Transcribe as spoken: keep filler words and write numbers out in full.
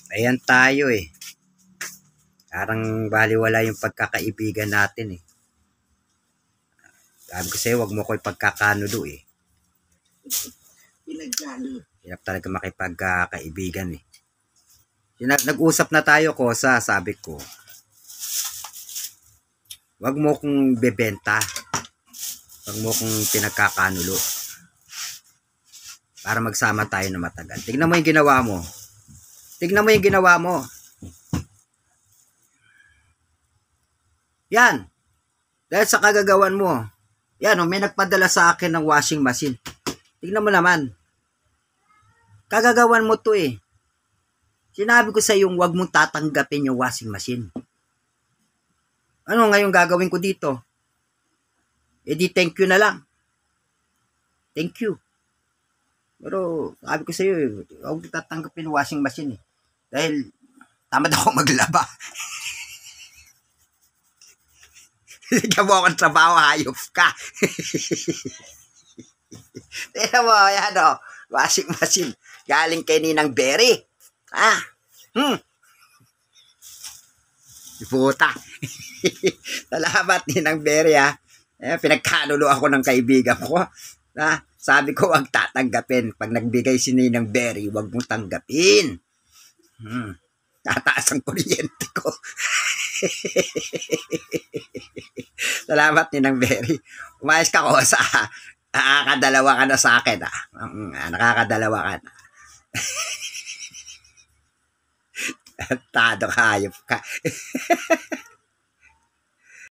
Ayan tayo eh. Parang baliwala yung pagkakaibigan natin eh. Sabi ko sa'yo, wag mo ko ipagkakanulo eh. Pinagkano. Hirap talaga makipagkakaibigan eh. Nag-usap na tayo, Kosa, sabi ko. Wag mo kong bebenta. Wag mo kong pinagkakanulo. Para magsama tayo na matagal. Tignan mo yung ginawa mo. Tignan mo yung ginawa mo. Yan. Dahil sa kagagawan mo. Yan, oh, may nagpadala sa akin ng washing machine. Tignan mo naman. Kagagawan mo to eh. Sinabi ko sa iyo, wag mong tatanggapin yung washing machine. Ano ngayon gagawin ko dito? E di thank you na lang. Thank you. Pero sabi ko sa iyo, huwag mong tatanggapin yung washing machine eh. Dahil tamad ako maglaba. Bigyan mo akong trabaho, hayop ka. Tignan mo, yan o. Washing machine. Galing kay Ninang Berry. Ah. Hmm. Puta. Salamat, Ninang Berry ha. Eh, pinagkanulo ako ng kaibigan ko. Ah, sabi ko, wag tatanggapin. Pag nagbigay si Ninang Berry, wag mong tanggapin. Hmm. Tataas ang kuryente ko. Salamat, Ninang Berry. Umayos ka ko sa nakakadalawa ka na sa akin. Ah. Nakakadalawa ka na. Tado, hayop ka.